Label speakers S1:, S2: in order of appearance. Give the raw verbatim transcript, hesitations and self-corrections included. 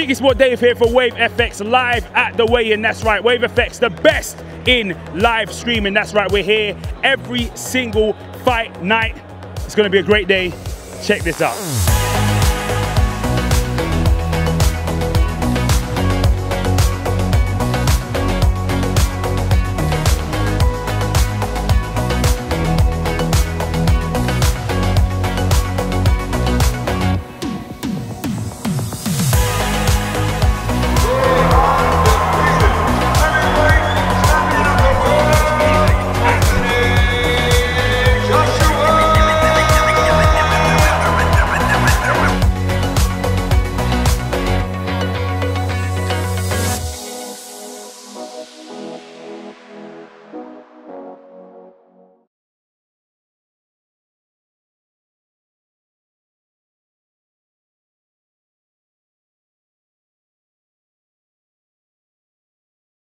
S1: Cheeky Sport Dave here for WaveFX live at the weigh-in. That's right, WaveFX, the best in live streaming. That's right, we're here every single fight night. It's gonna be a great day. Check this out.